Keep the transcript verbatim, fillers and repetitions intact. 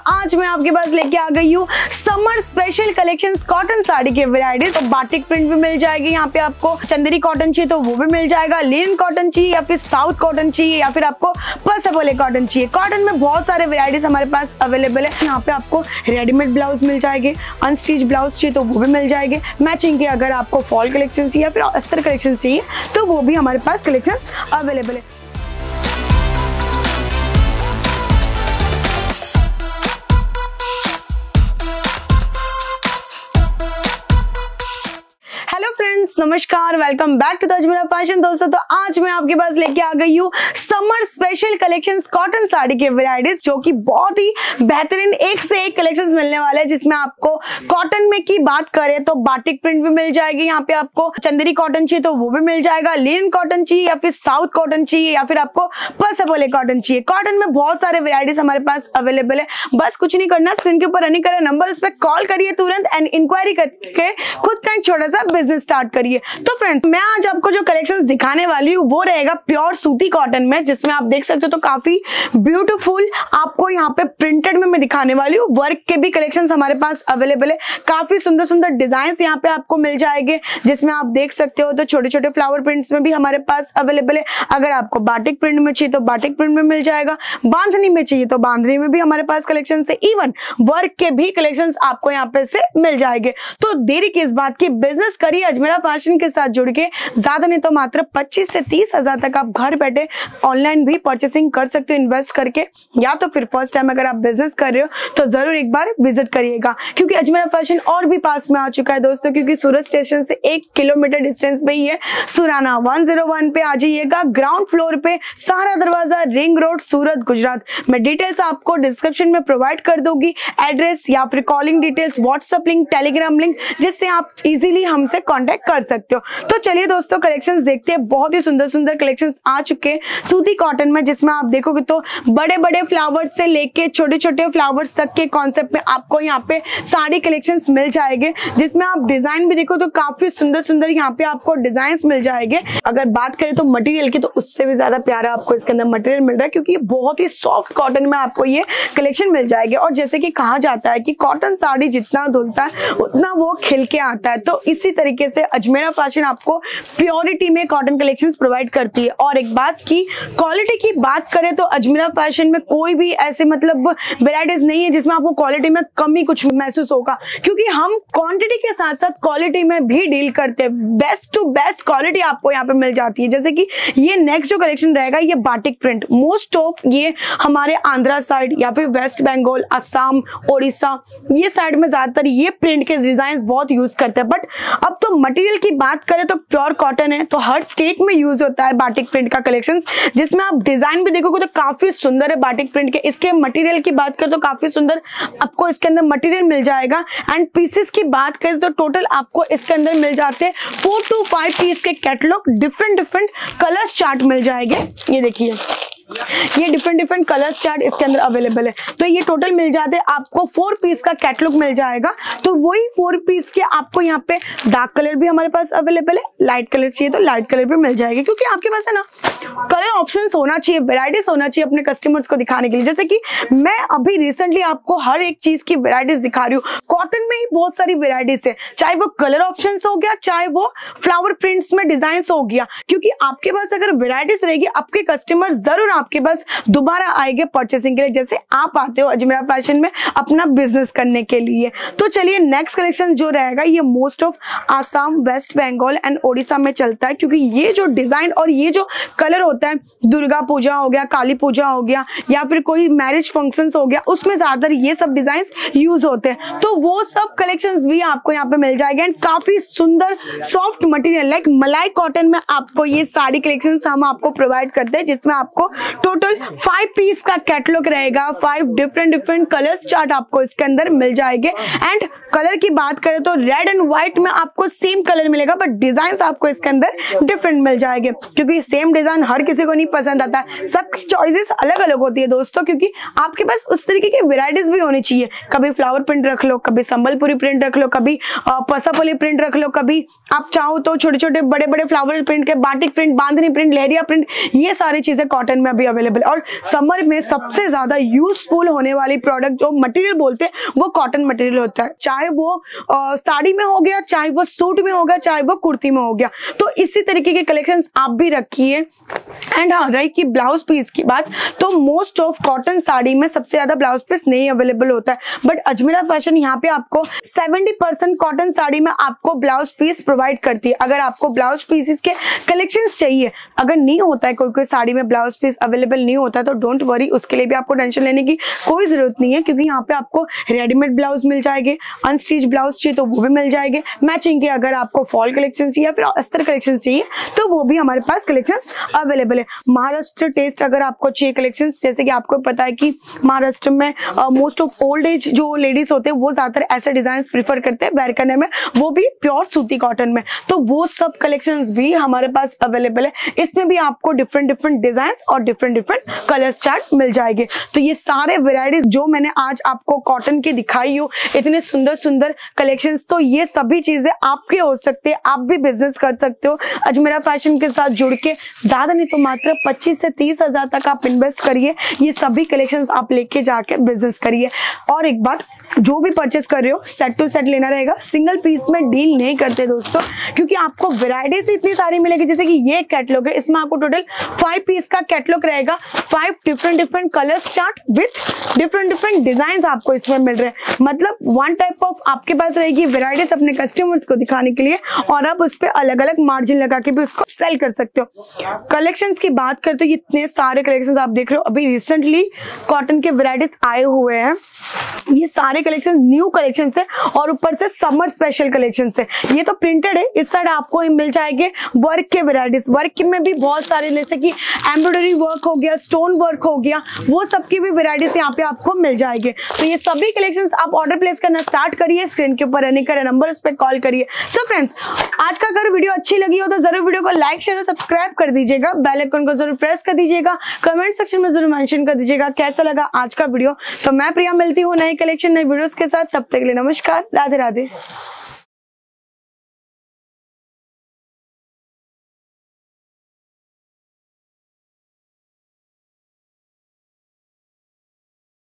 आज मैं आपके पास लेके आ गई हूँ summer special collections cotton sari के वैरायटीज। तो बाटिक प्रिंट भी मिल जाएगी यहाँ पे, आपको चंदेरी कॉटन चाहिए तो वो भी मिल जाएगा, लिनन कॉटन चाहिए या फिर साउथ कॉटन चाहिए या फिर आपको पसपोले कॉटन चाहिए। कॉटन में बहुत सारे वैरायटीज हमारे पास अवेलेबल है। यहाँ पे आपको रेडीमेड ब्लाउज मिल जाएंगे, अनस्टिच ब्लाउज चाहिए तो वो भी मिल जाएंगे, मैचिंग के अगर आपको फॉल कलेक्शन चाहिए या फिर अस्तर कलेक्शन चाहिए तो वो भी हमारे पास कलेक्शन अवेलेबल है। हेलो फ्रेंड्स, नमस्कार, welcome back to the Ajmera fashion. दोस्तों तो आज मैं आपके पास लेके आ गई हूँ summer special collections cotton sari के वैरायटीज, जो कि बहुत ही बेहतरीन एक से एक कलेक्शंस मिलने वाले हैं। जिसमें आपको कॉटन में की बात करें तो बाटिक प्रिंट भी मिल जाएगी, यहाँ पे आपको चंदेरी कॉटन चाहिए तो वो भी मिल जाएगा, लिनन कॉटन चाहिए या फिर साउथ कॉटन चाहिए या फिर आपको पसपोले कॉटन चाहिए। कॉटन में बहुत सारे वेराइटीज हमारे पास अवेलेबल है। बस कुछ नहीं करना, स्क्रीन के ऊपर रनिंग करें नंबर, उस पर कॉल करिए तुरंत एंड इंक्वायरी करके खुद का एक छोटा सा बिजनेस स्टार्ट करिए। तो फ्रेंड्स, मैं आज आपको जो कलेक्शंस दिखाने वाली हूँ वो रहेगा प्योर सूती कॉटन में, जिसमें आप देख सकते हो तो काफी ब्यूटीफुल आपको यहाँ पे प्रिंटेड में मैं दिखाने वाली हूँ। वर्क के भी कलेक्शंस हमारे पास अवेलेबल है, काफी सुंदर सुंदर डिजाइन यहाँ पे आपको मिल जाएंगे, जिसमें आप देख सकते हो तो छोटे छोटे फ्लावर प्रिंट्स में भी हमारे पास अवेलेबल है। अगर आपको बाटिक प्रिंट में चाहिए तो बाटिक प्रिंट में मिल जाएगा, बांधनी में चाहिए तो बांधनी में भी हमारे पास कलेक्शन है, इवन वर्क के भी कलेक्शंस आपको यहाँ पे से मिल जाएंगे। तो देरी किस बात की, बिजनेस करिए अजमेरा फैशन के साथ जुड़ के। ज्यादा नहीं तो मात्र पच्चीस से तीस हजार तक आप घर बैठे ऑनलाइन भी परचेसिंग कर सकते हो इन्वेस्ट करके, या तो फिर फर्स्ट टाइम अगर आप बिजनेस कर रहे हो तो जरूर एक बार विजिट करिएगा, क्योंकि अजमेरा फैशन और भी पास में आ चुका है दोस्तों। क्योंकि सूरत स्टेशन से एक किलोमीटर डिस्टेंस पे ही है। सुराना वन जीरो वन पे आ जाइएगा, ग्राउंड फ्लोर पे, सहारा दरवाजा, रिंग रोड, सूरत, गुजरात। मैं डिटेल्स आपको डिस्क्रिप्शन में प्रोवाइड कर दूंगी, एड्रेस या फिर calling details, WhatsApp link, Telegram link, जिससे आप इजीली हमसे कांटेक्ट कर सकते हो। तो चलिए दोस्तों कलेक्शंस देखते हैं। बहुत ही सुंदर सुंदर कलेक्शंस आ चुके हैं सूती कॉटन में, जिसमें आप देखोगे तो बड़े बड़े फ्लावर्स से लेके छोटे छोटे फ्लावर्स तक के कॉन्सेप्ट में आपको यहाँ पे साड़ी कलेक्शंस मिल जाएंगे। जिसमें आप डिजाइन भी देखो तो काफी सुंदर सुंदर यहाँ पे आपको डिजाइन मिल जाएंगे। अगर बात करें तो मटेरियल की, तो उससे भी ज्यादा प्यारा आपको इसके अंदर मटेरियल मिल रहा है, क्योंकि ये बहुत ही सॉफ्ट कॉटन में आपको ये कलेक्शन मिल जाएगी। और जैसे कि कहा जाता है कि कॉटन साड़ी जितना धुलता है उतना वो खिल के आता है, तो इसी तरीके से अजमेरा फैशन आपको प्योरिटी में कॉटन कलेक्शंस प्रोवाइड करती है। और एक बात की क्वालिटी की बात करें तो अजमेरा फैशन में कोई भी ऐसे मतलब वेराइटीज नहीं है जिसमें आपको क्वालिटी में कमी कुछ महसूस होगा, क्योंकि हम क्वांटिटी के साथ साथ क्वालिटी में भी डील करते हैं। बेस्ट टू बेस्ट क्वालिटी आपको यहाँ पे मिल जाती है। जैसे कि ये नेक्स्ट जो कलेक्शन रहेगा ये बाटिक प्रिंट, मोस्ट ऑफ ये हमारे आंध्रा साइड या फिर वेस्ट बंगाल, असम, ओडिशा, ये साइड में ज्यादातर ये प्रिंट के डिजाइन बहुत यूज करते हैं। बट अब तो मटेरियल की बात करें तो प्योर कॉटन है, तो हर स्टेट में यूज होता है बाटिक प्रिंट का कलेक्शंस, जिसमें आप डिजाइन भी देखोगे तो काफी सुंदर है बाटिक प्रिंट के। इसके मटेरियल की बात करें तो काफी सुंदर आपको इसके अंदर मटेरियल मिल जाएगा। एंड पीसेस की बात करें तो टोटल आपको इसके अंदर मिल जाते हैं फोर टू फाइव पीस के catalogue, different different colours chart मिल जाएंगे। ये देखिए ये डिफरेंट डिफरेंट कलर्स चार्ट इसके अंदर अवेलेबल है। तो ये टोटल मिल जाते हैं आपको फोर पीस का कैटलॉग मिल जाएगा। तो वही फोर पीस के आपको यहाँ पे डार्क कलर भी हमारे पास अवेलेबल है, लाइट कलर चाहिए तो लाइट कलर भी मिल जाएगी, क्योंकि आपके पास है ना कलर ऑप्शंस होना चाहिए, वेराइटीज होना चाहिए अपने कस्टमर्स को दिखाने के लिए। जैसे कि मैं अभी रिसेंटली आपको हर एक चीज की वेराइटीज दिखा रही हूँ। कॉटन में ही बहुत सारी वेराइटीज है, चाहे वो कलर ऑप्शंस हो गया, चाहे वो फ्लावर प्रिंट्स में डिजाइन हो गया, क्योंकि आपके पास अगर वेराइटीज रहेगी आपके कस्टमर जरूर आपके पास दोबारा आएंगे परचेसिंग के लिए, जैसे आप आते हो अजमेरा फैशन में अपना बिजनेस करने के लिए। तो चलिए नेक्स्ट कलेक्शन जो रहेगा ये most of Assam, west Bengal and Odisha में चलता है, क्योंकि ये जो डिजाइन और ये जो कलर होता है, दुर्गा पूजा हो गया, काली पूजा हो गया या फिर कोई मैरिज फंक्शंस हो गया, उसमें ज्यादातर ये सब डिजाइन यूज होते हैं। तो वो सब कलेक्शंस भी आपको यहाँ पे मिल जाएंगे। एंड काफी सुंदर सॉफ्ट मटेरियल लाइक मलाई कॉटन में आपको ये साड़ी कलेक्शंस हम आपको प्रोवाइड करते हैं, जिसमें आपको टोटल फाइव पीस का कैटलॉग रहेगा, five different different colours chart आपको इसके अंदर मिल जाएंगे। एंड कलर की बात करें तो रेड एंड व्हाइट में आपको सेम कलर मिलेगा, बट डिजाइन आपको इसके अंदर डिफरेंट मिल जाएंगे, क्योंकि सेम डिजाइन हर किसी को नहीं पसंद आता है, सबकी चॉइसेस अलग अलग होती है दोस्तों। क्योंकि आपके पास उस तरीके की वेराइटीज भी होनी चाहिए, कभी फ्लावर प्रिंट रख लो, कभी संबलपुरी प्रिंट रख लो, कभी पसापोली प्रिंट रख लो, कभी आप चाहो तो छोटे छोटे बड़े बड़े फ्लावर प्रिंट के batik print, bandhani print, leheriya print, ये सारी चीजें कॉटन में भी अवेलेबल है। और समर में सबसे ज्यादा यूजफुल होने वाली प्रोडक्ट जो मटेरियल बोलते हैं वो कॉटन मटेरियल होता है, चाहे वो आ, साड़ी में हो गया, चाहे वो सूट में हो गया, चाहे वो कुर्ती में हो गया। तो इसी तरीके के कलेक्शंस आप भी रखिए। एंड हाँ, रही की ब्लाउज पीस की बात, तो मोस्ट ऑफ कॉटन साड़ी में सबसे ज्यादा ब्लाउज पीस नहीं अवेलेबल होता है, बट अजमेरा फैशन यहाँ पे आपको सेवेंटी परसेंट कॉटन साड़ी में आपको ब्लाउज पीस प्रोवाइड करती है। अगर आपको ब्लाउज पीसेस के कलेक्शंस चाहिए, अगर नहीं होता है कोई कोई साड़ी में ब्लाउज पीस अवेलेबल नहीं होता है, तो डोंट वरी, उसके लिए भी आपको टेंशन लेने की कोई जरूरत नहीं है, क्योंकि यहाँ पे आपको रेडीमेड ब्लाउज मिल जाएंगे, अनस्टिच ब्लाउज चाहिए तो वो भी मिल जाएंगे, मैचिंग के अगर आपको फॉल कलेक्शन चाहिए या फिर अस्तर कलेक्शन चाहिए तो वो भी हमारे पास कलेक्शंस अवेलेबल है। महाराष्ट्र टेस्ट अगर आपको चाहिए कलेक्शंस, जैसे कि आपको पता है कि महाराष्ट्र में मोस्ट ऑफ ओल्ड एज जो लेडीज होते हैं वो ज्यादातर ऐसे डिजाइन प्रीफर करते हैं वेयर करने में, वो भी प्योर सूती कॉटन में, तो वो सब कलेक्शंस भी हमारे पास अवेलेबल है। इसमें भी आपको डिफरेंट डिफरेंट डिजाइन और डिफरेंट डिफरेंट कलर्स चार्ट मिल जाएंगे। तो ये सारे वेराइटीज जो मैंने आज आपको कॉटन की दिखाई हो, इतने सुंदर सुंदर कलेक्शंस, तो ये सभी चीजें आपके हो सकते हैं, आप भी बिजनेस कर सकते हो अजमेरा फैशन के साथ जुड़ के। ज्यादा नहीं तो मात्र पच्चीस से तीस हजार तक आप इन्वेस्ट करिए, ये सभी कलेक्शंस आप लेके जाके बिजनेस करिए। और एक बात, जो भी परचेस कर रहे हो सेट टू सेट लेना रहेगा, सिंगल पीस में डील नहीं करते दोस्तों, क्योंकि आपको वैरायटीज इतनी सारी मिलेगी। जैसे कि ये कैटलॉग है, इसमें आपको टोटल फाइव पीस का कैटलॉग रहेगा, five different different colours chart with different different design आपको इसमें मिल रहे हैं। मतलब वन टाइप ऑफ आपके पास रहेगी वैरायटीज अपने कस्टमर्स को दिखाने के लिए, और आप उस पर अलग अलग मार्जिन लगा के भी उसको सेल कर सकते हो। कलेक्शंस की बात करते हो, इतने सारे कलेक्शंस आप देख रहे हो, अभी रिसेंटली कॉटन के वैरायटीज आए हुए हैं, ये सारे कलेक्शन न्यू कलेक्शन है और ऊपर से समर स्पेशल कलेक्शन है। ये तो प्रिंटेड है, इस साइड आपको मिल जाएंगे वर्क के वैरायटीज, वर्क में भी बहुत सारे, जैसे कि एम्ब्रॉयडरी वर्क हो गया, स्टोन वर्क हो गया, वो सबकी भी वैरायटीज यहाँ पे आपको मिल जाएंगे। तो ये सभी कलेक्शंस आप ऑर्डर प्लेस करना स्टार्ट करिए, स्क्रीन के ऊपर रहने का नंबर, उस पर कॉल करिए। सो फ्रेंड्स, आज का अगर वीडियो अच्छी लगी हो तो जरूर वीडियो को लाइक शेयर और सब्सक्राइब कर दीजिएगा, बेल आइकन को जरूर प्रेस कर दीजिएगा, कमेंट सेक्शन में जरूर मेंशन कर दीजिएगा कैसा लगा आज का वीडियो। तो मैं प्रिया मिलती हूँ नई कलेक्शन नई वीडियोस के साथ, तब तक के लिए नमस्कार, राधे राधे।